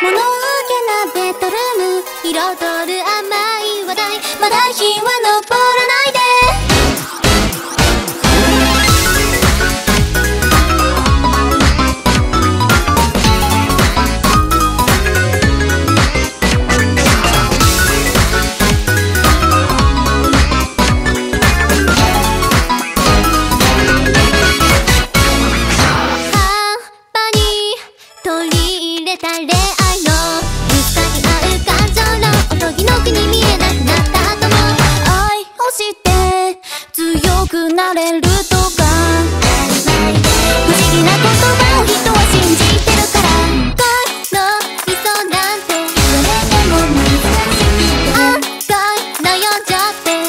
物憂げなベッドルーム彩る甘い話題、まだ日は昇らないで。 なれるとか不思議な言葉を人は信じてるから恋の理想なんて言われても難しくて案外悩んじゃ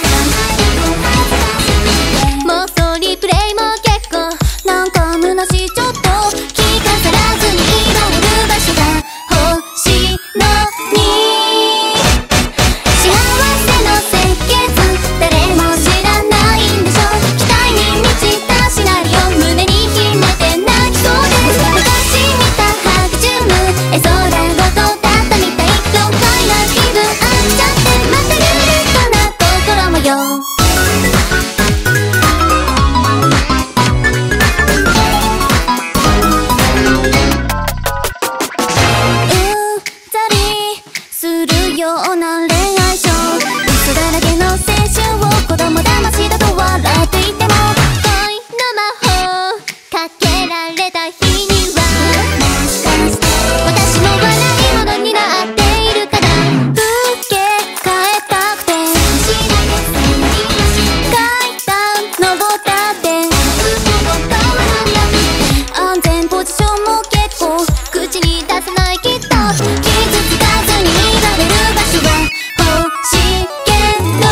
って妄想リプレイも結構なんか虚しい、ちょっと気がさらずにいられる場所が欲しいのに幸せの設計図誰も知らないんでしょ。シナリオ胸に秘めて泣きそうです。昔見たハグジューム絵空ごとだったみたい。老快な気分飽きちゃってまたルーレットな心もよ。うんざりするような恋愛ショー、嘘だらけの青春を子供騙しだと笑っていてもかけられた日には私も笑い物になっているから受け替えたくて階段登ったって安全ポジションも結構口に出せない、きっと傷つかずにいられる場所は欲しいけど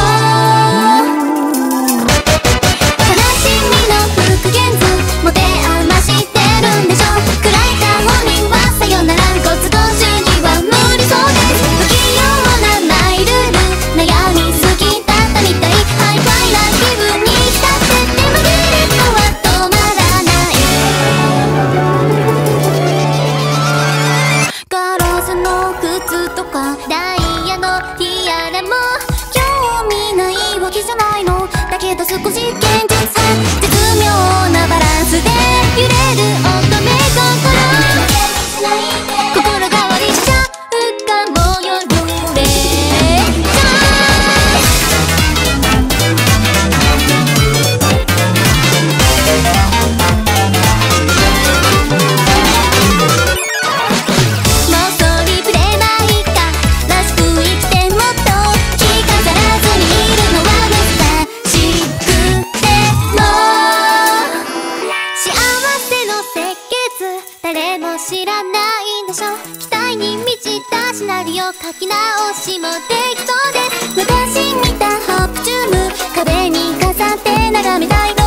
悲しみの復元図持て余してるんでしょ。暗い顔にはさよならご都合主義は無理そうです。不器用なマイルール悩みすぎだったみたい。ハイファイな気分に浸っててもルーレットは止まらない。ガラスの靴とかダイヤのティアラも興味ないわけじゃないのだけど少し現実絶妙なバランスで揺れる乙女心変わりしちゃうかもよルーレット。妄想リプレイまあいいからしく生きてもっと着飾らずにいるのは難しくても幸せの設計図誰も知らないんでしょ。期待に満ちたシナリオ書き直しもできそうです。昔見たハープチューム壁に飾って眺めたい。